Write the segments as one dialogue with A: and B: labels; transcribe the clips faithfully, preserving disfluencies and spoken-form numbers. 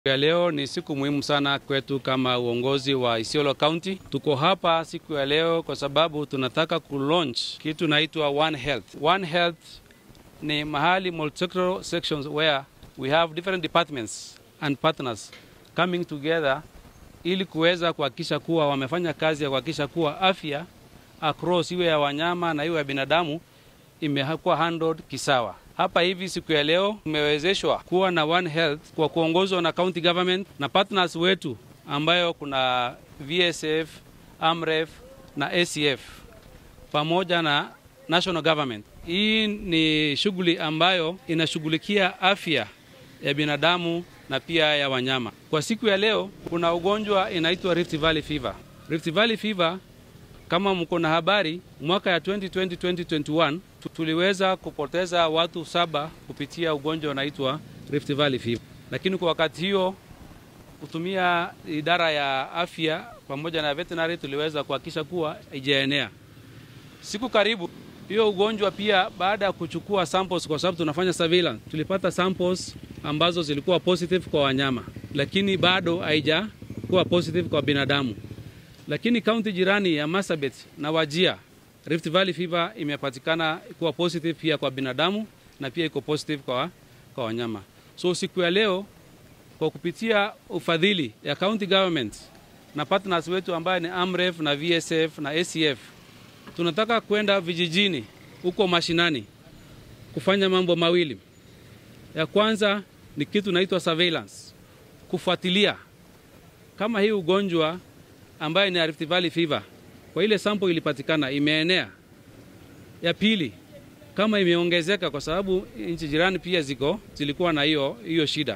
A: Ya leo ni siku muhimu sana kwetu kama uongozi wa Isiolo County. Tuko hapa siku ya leo kwa sababu tunataka ku-launch kitu naitwa One Health. One Health ni mahali multisectoral sections where we have different departments and partners coming together ili kuweza kuhakikisha kuwa wamefanya kazi ya kuhakikisha kuwa afya across iwe ya wanyama na iwe ya binadamu imekuwa handled kisawa. Hapa hivi siku ya leo tumewezeshwa kuwa na One Health kwa kuongozwa na county government na partners wetu ambayo kuna V S F, AMREF na A C F pamoja na national government. Hii ni shughuli ambayo inashughulikia afya ya binadamu na pia ya wanyama. Kwa siku ya leo kuna ugonjwa inaitwa Rift Valley Fever. Rift Valley Fever, kama mko na habari, mwaka ya twenty twenty to twenty twenty-one tuliweza kupoteza watu saba kupitia ugonjwa unaitwa Rift Valley Fever. Lakini kwa wakati hiyo kutumia idara ya afya pamoja na veterinary tuliweza kuhakikisha kuwa haijaenea. Siku karibu hiyo ugonjwa pia baada ya kuchukua samples, kwa sababu tunafanya surveillance, tulipata samples ambazo zilikuwa positive kwa wanyama, lakini bado haijakuwa positive kwa binadamu. Lakini kaunti jirani ya Marsabit na Wajir, Rift Valley Fever imepatikana kuwa positive pia kwa binadamu na pia iko positive kwa, kwa wanyama. So siku ya leo kwa kupitia ufadhili ya county government na partners wetu ambaye ni AMREF na V S F na A C F, tunataka kwenda vijijini huko mashinani kufanya mambo mawili. Ya kwanza ni kitu naitwa surveillance, kufuatilia kama hii ugonjwa ambaye ni Rift Valley Fever kwa ile sample ilipatikana imeenea. Ya pili, kama imeongezeka, kwa sababu nchi jirani pia ziko zilikuwa na hiyo hiyo shida,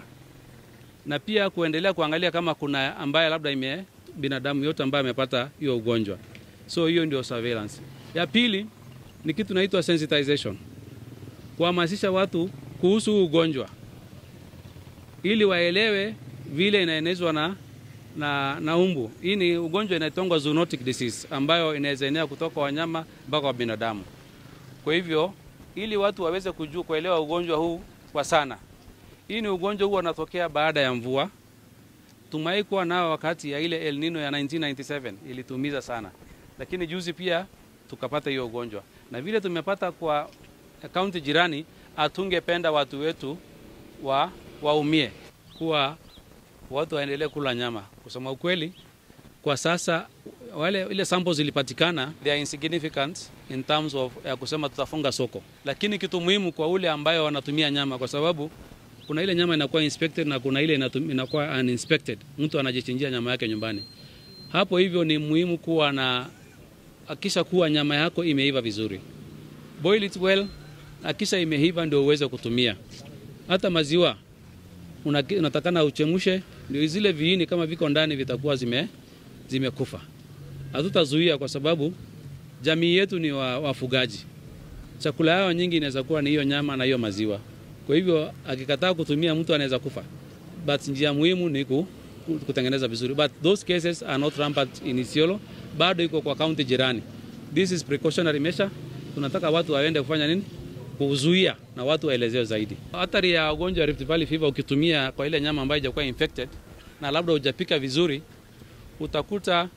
A: na pia kuendelea kuangalia kama kuna ambaye labda ime binadamu yote ambaye amepata hiyo ugonjwa. So hiyo ndio surveillance. Ya pili ni kitu naitwa sensitization, kuhamasisha watu kuhusu ugonjwa ili waelewe vile inaenezwa na na na umbu. Hii ni ugonjwa inaitwa zoonotic disease ambayo inaweza enea kutoka wanyama mpaka kwa binadamu. Kwa hivyo ili watu waweze kujua kuelewa ugonjwa huu kwa sana. Hii ni ugonjwa huu unatokea baada ya mvua. Tumaikuwa nao wakati ya ile El Nino ya nineteen ninety-seven ilitumiza sana. Lakini juzi pia tukapata hiyo ugonjwa. Na vile tumepata kwa kaunti jirani, atungependa watu wetu wa waumie kuwa watu waendelee kula nyama. Kusema ukweli, kwa sasa wale ile samples zilipatikana, they are insignificant in terms of ya kusema tutafunga soko. Lakini kitu muhimu kwa ule ambayo wanatumia nyama, kwa sababu kuna ile nyama inakuwa inspected na kuna ile inakuwa uninspected. Mtu anajichinjia nyama yake nyumbani. Hapo hivyo ni muhimu kuwa na hakisha kuwa nyama yako imeiva vizuri. Boil it well, hakisha imeiva ndio uweze kutumia. Hata maziwa unatakana uchemushe, ndio zile viini kama viko ndani vitakuwa zime zimekufa. Hatutazuia kwa sababu jamii yetu ni wa, wafugaji. Chakula yao nyingi inaweza kuwa ni hiyo nyama na hiyo maziwa. Kwa hivyo akikataa kutumia mtu anaweza kufa. But njia muhimu ni kutengeneza vizuri. But those cases are not rampant in Isiolo, bado iko kwa county jirani. This is precautionary measure. Tunataka watu waende kufanya nini? Kuzuia na watu waelezewe zaidi. Hatari ya ugonjwa wa Rift Valley Fever ukitumia kwa ile nyama ambayo haijakuwa infected na labda hujapika vizuri, utakuta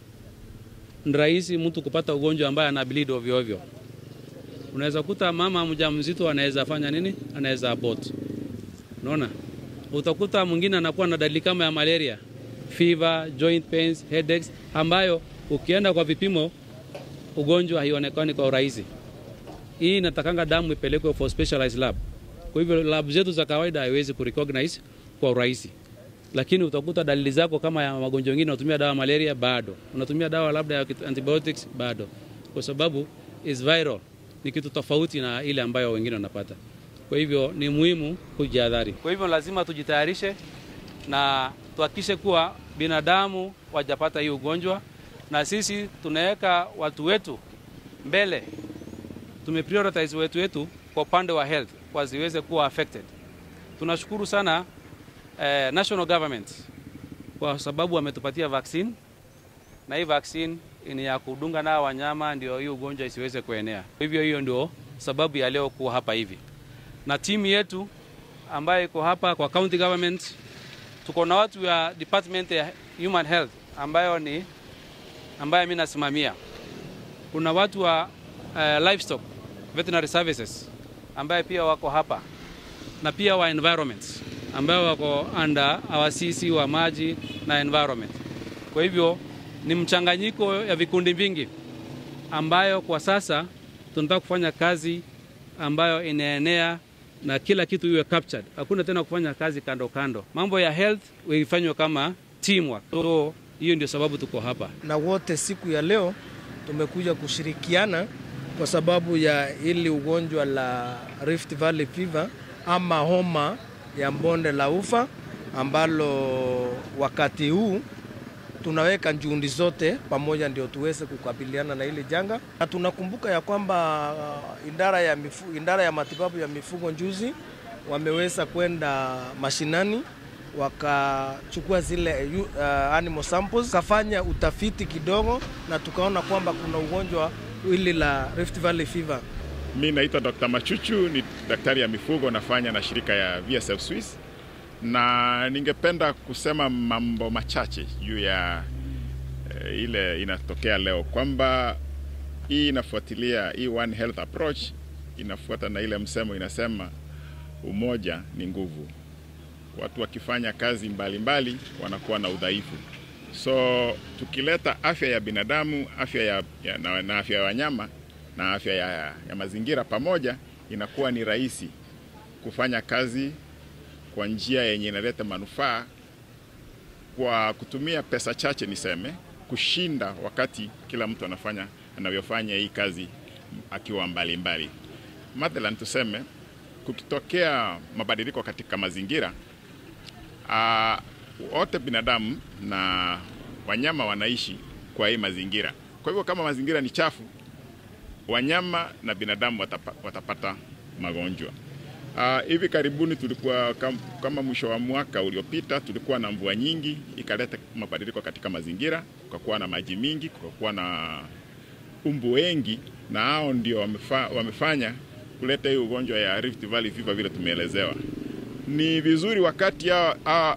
A: ni rahisi mtu kupata ugonjwa ambaye ana bleed ovyo ovyo. Unaweza kuta mama mjamzito anaweza fanya nini? Anaweza abort. Unaona? Utakuta mwingine anakuwa na dalili kama ya malaria, fever, joint pains, headaches ambayo ukienda kwa vipimo ugonjwa haionekani kwa urahisi. Hii inatakanga damu ipelekwe for specialized lab. Kwa hivyo lab zetu za kawaida haiwezi kurecognize kwa urahisi. Lakini utakuta dalili zako kama ya magonjwa mengine, unatumia dawa malaria bado, unatumia dawa labda ya antibiotics bado, kwa sababu is viral, ni kitu tofauti na ile ambayo wengine wanapata. Kwa hivyo ni muhimu kujihadhari. Kwa hivyo lazima tujitayarishe na tuhakikishe kuwa binadamu wajapata hii ugonjwa, na sisi tunaweka watu wetu mbele. Tumeprioritize wetu wetu kwa upande wa health kwa ziweze kuwa affected. Tunashukuru sana eh, national government kwa sababu wametupatia vaccine, na hii vaccine ni ya kudunga na wanyama ndio hii ugonjwa isiweze kuenea. Hivyo hiyo ndio sababu ya leo kuwa hapa hivi. Na timu yetu ambayo iko hapa kwa county government Tuko na watu wa department ya human health ambayo ni ambayo mimi nasimamia. Kuna watu wa uh, livestock veterinary services ambayo pia wako hapa, na pia wa environment ambayo wako under our C C wa maji na environment. Kwa hivyo ni mchanganyiko ya vikundi vingi ambayo kwa sasa tunataka kufanya kazi ambayo inaenea na kila kitu iwe captured. Hakuna tena kufanya kazi kando kando. Mambo ya health ifanywe kama teamwork. So hiyo ndio sababu tuko hapa.
B: Na wote siku ya leo tumekuja kushirikiana kwa sababu ya ili ugonjwa la Rift Valley fever ama homa ya bonde la ufa, ambalo wakati huu tunaweka juhudi zote pamoja ndio tuweze kukabiliana na ile janga. Na tunakumbuka ya kwamba idara ya mifugo, idara ya matibabu ya mifugo juzi wameweza kwenda mashinani wakachukua zile uh, animal samples, kafanya utafiti kidogo na tukaona kwamba kuna ugonjwa hili la Rift Valley fever.
C: Mimi naitwa Dr Machuchu, ni daktari ya mifugo, nafanya na shirika ya V S F Swiss. Na ningependa kusema mambo machache juu ya e, ile inatokea leo, kwamba hii inafuatilia hii One Health approach, inafuata na ile msemo inasema umoja ni nguvu. Watu wakifanya kazi mbalimbali mbali, wanakuwa na udhaifu. So tukileta afya ya binadamu, afya ya, ya na, na afya ya wanyama na afya ya, ya mazingira pamoja, inakuwa ni rahisi kufanya kazi kwa njia yenye inaleta manufaa kwa kutumia pesa chache, niseme, kushinda wakati kila mtu anafanya anavyofanya hii kazi akiwa mbali mbali. Mathalan tuseme kukitokea mabadiliko katika mazingira, uh, wote binadamu na wanyama wanaishi kwa hii mazingira. Kwa hivyo kama mazingira ni chafu, wanyama na binadamu watapa, watapata magonjwa. Uh, hivi karibuni tulikuwa kam, kama mwisho wa mwaka uliopita tulikuwa na mvua nyingi, ikaleta mabadiliko katika mazingira, kukakuwa na maji mingi, kukakuwa na umbu wengi, na hao ndio wamefa, wamefanya kuleta hii ugonjwa ya Rift Valley fever vile tumeelezewa. Ni vizuri wakati ya, a,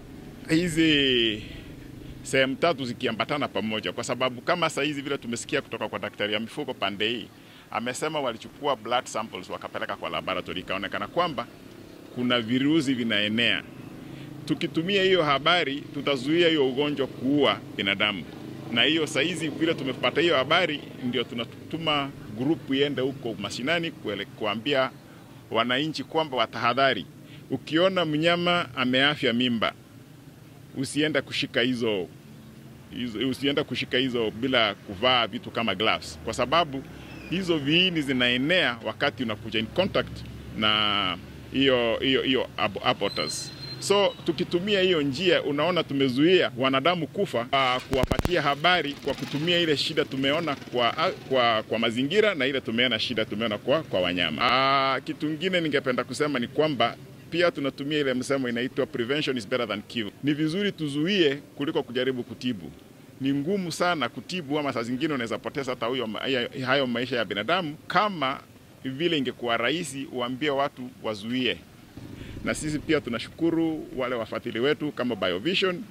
C: hizi sehemu tatu zikiambatana pamoja, kwa sababu kama saa hizi vile tumesikia kutoka kwa daktari ya mifugo pande hii, amesema walichukua blood samples wakapeleka kwa laboratory, ikaonekana kwamba kuna virusi vinaenea. Tukitumia hiyo habari tutazuia hiyo ugonjwa kuua binadamu. Na hiyo saa hizi vile tumepata hiyo habari, ndio tunatuma grupu iende huko mashinani kuambia wananchi kwamba watahadhari. Ukiona mnyama ameafya mimba, usienda kushika hizo, hizo usienda kushika hizo bila kuvaa vitu kama gloves, kwa sababu hizo viini zinaenea wakati unakuja in contact na hiyo hiyo hiyo aborters. So tukitumia hiyo njia, unaona tumezuia wanadamu kufa, uh, kuwapatia habari kwa kutumia ile shida tumeona kwa kwa kwa mazingira na ile tumeona shida tumeona kwa kwa wanyama. Uh, kitu kingine ningependa kusema ni kwamba pia tunatumia ile msemo inaitwa prevention is better than cure. Ni vizuri tuzuie kuliko kujaribu kutibu. Ni ngumu sana kutibu, ama saa zingine unaweza poteza hata huyo hayo maisha ya binadamu. Kama vile ingekuwa rahisi uambie watu wazuie. Na sisi pia tunashukuru wale wafadhili wetu kama BioVision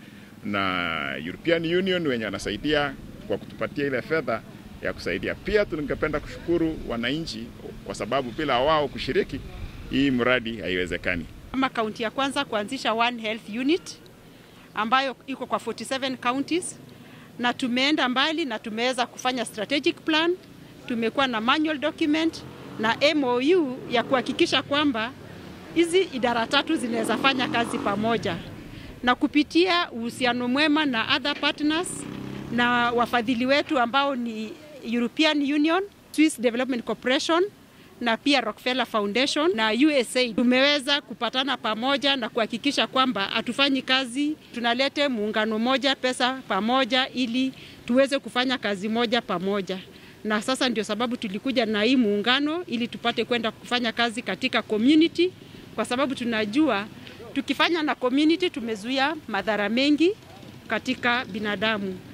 C: na European Union wenye wanasaidia kwa kutupatia ile fedha ya kusaidia. Pia tungependa kushukuru wananchi kwa sababu bila wao kushiriki hii mradi haiwezekani.
D: Kama kaunti ya kwanza kuanzisha One Health Unit ambayo iko kwa forty-seven counties, na tumeenda mbali na tumeweza kufanya strategic plan, tumekuwa na manual document na M O U ya kuhakikisha kwamba hizi idara tatu zinaweza fanya kazi pamoja, na kupitia uhusiano mwema na other partners na wafadhili wetu ambao ni European Union, Swiss Development Corporation na pia Rockefeller Foundation na U S A, tumeweza kupatana pamoja na kuhakikisha kwamba hatufanyi kazi, tunalete muungano moja, pesa pamoja, ili tuweze kufanya kazi moja pamoja. Na sasa ndio sababu tulikuja na hii muungano, ili tupate kwenda kufanya kazi katika community, kwa sababu tunajua tukifanya na community tumezuia madhara mengi katika binadamu.